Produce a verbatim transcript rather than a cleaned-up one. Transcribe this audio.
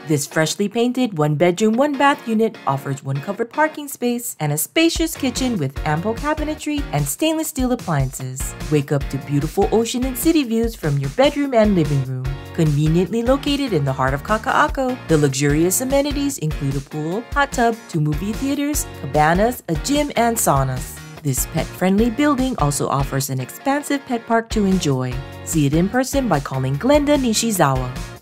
This freshly painted one-bedroom, one-bath unit offers one covered parking space and a spacious kitchen with ample cabinetry and stainless steel appliances. Wake up to beautiful ocean and city views from your bedroom and living room. Conveniently located in the heart of Kakaako, the luxurious amenities include a pool, hot tub, two movie theaters, cabanas, a gym, and saunas. This pet-friendly building also offers an expansive pet park to enjoy. See it in person by calling Glenda Nishizawa.